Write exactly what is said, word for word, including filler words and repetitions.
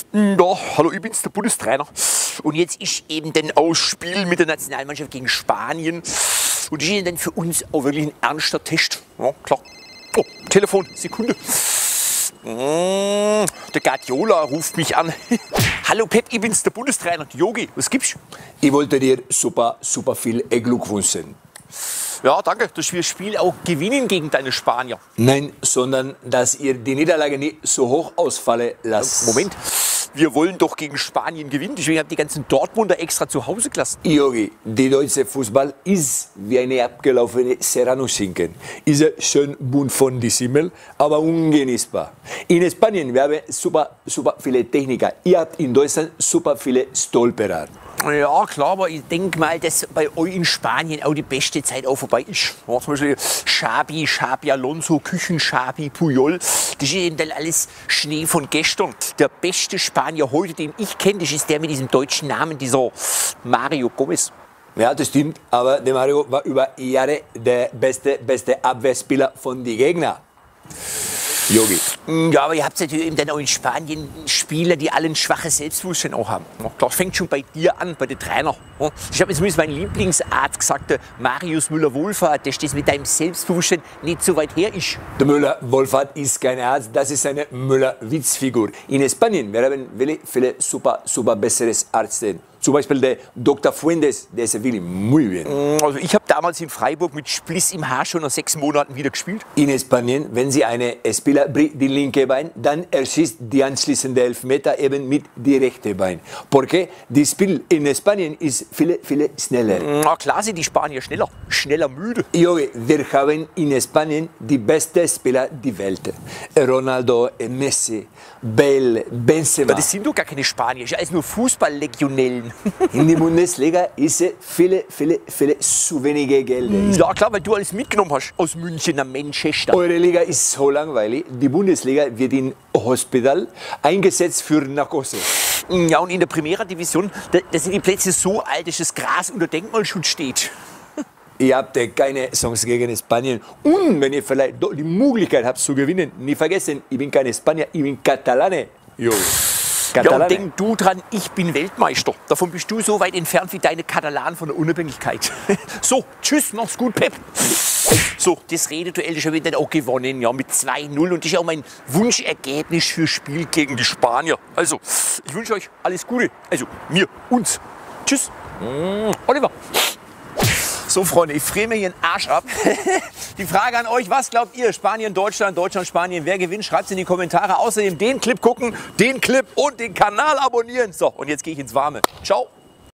Ja, hallo, ich bin's, der Bundestrainer. Und jetzt ist eben dann auch Spiel mit der Nationalmannschaft gegen Spanien. Und das ist dann für uns auch wirklich ein ernster Test. Ja, klar. Oh, Telefon, Sekunde. Mmh, der Guardiola ruft mich an. Hallo Pep, ich bin's, der Bundestrainer, Yogi. Was gibt's? Ich wollte dir super, super viel Glück wünschen. Ja, danke, dass wir das Spiel auch gewinnen gegen deine Spanier. Nein, sondern dass ihr die Niederlage nicht so hoch ausfallen lasst. Moment, wir wollen doch gegen Spanien gewinnen. Deswegen haben die ganzen Dortmunder extra zu Hause gelassen. Yogi, der deutsche Fußball ist wie eine abgelaufene Serrano-Schinken. Ist schön bunt von die Simmel, aber ungenießbar. In Spanien wir haben super, super viele Techniker. Ihr habt in Deutschland super viele Stolperer. Ja, klar, aber ich denke mal, dass bei euch in Spanien auch die beste Zeit auch vorbei ist. Ja, zum Beispiel Xabi, Xabi Alonso, Küchen-Xabi, Puyol. Das ist eben dann alles Schnee von gestern. Der beste Spanier heute, den ich kenne, das ist der mit diesem deutschen Namen, dieser Mario Gomez. Ja, das stimmt, aber der Mario war über Jahre der beste, beste Abwehrspieler von den Gegnern. Yogi. Ja, aber ihr habt natürlich eben dann auch in Spanien Spieler, die alle ein schwaches Selbstbewusstsein auch haben. Ja, klar, das fängt schon bei dir an, bei den Trainer. Ja, ich habe jetzt zumindest mein Lieblingsarzt gesagt, der Marius Müller-Wohlfahrt, der das mit deinem Selbstbewusstsein nicht so weit her ist. Der Müller-Wohlfahrt ist kein Arzt, das ist eine Müller-Witzfigur. In Spanien wir haben viele, viele super, super besseres Ärzte. Zum Beispiel der Doktor Fuentes, der ist wirklich muy bien. Also ich habe damals in Freiburg mit Spliss im Haar schon nach sechs Monaten wieder gespielt. In Spanien, wenn Sie eine Spieler bricht die linke Bein, dann erschießt die anschließende Elfmeter eben mit die rechte Bein. Porque das Spiel in Spanien ist viel, viel schneller. Na klar sind die Spanier schneller, schneller müde. Yogi, wir haben in Spanien die besten Spieler der Welt. Ronaldo, Messi, Bale, Benzema. Aber das sind doch gar keine Spanier, das ist alles nur Fußballlegionellen. In der Bundesliga ist viele, viele, viele zu wenige Gelder. Ja klar, weil du alles mitgenommen hast aus München nach Manchester. Eure Liga ist so langweilig. Die Bundesliga wird in Hospital eingesetzt für Narkose. Ja, und in der Primera Division, da, da sind die Plätze so alt, dass das Gras unter Denkmalschutz steht. Ihr habt keine Chance gegen Spanien. Und wenn ihr vielleicht doch die Möglichkeit habt zu gewinnen, nicht vergessen, ich bin kein Spanier, ich bin Katalane. Jo. Ja, und denk du dran, ich bin Weltmeister. Davon bist du so weit entfernt wie deine Katalanen von der Unabhängigkeit. So, tschüss, mach's gut, Pep. So, das Rededuell ist ja wieder auch gewonnen, ja, mit zwei null. Und das ist auch mein Wunschergebnis fürs Spiel gegen die Spanier. Also, ich wünsche euch alles Gute. Also, mir, uns. Tschüss. Oliver. So, Freunde, ich friere mir hier den Arsch ab. Die Frage an euch, was glaubt ihr? Spanien, Deutschland, Deutschland, Spanien. Wer gewinnt? Schreibt es in die Kommentare. Außerdem den Clip gucken, den Clip und den Kanal abonnieren. So, und jetzt gehe ich ins Warme. Ciao.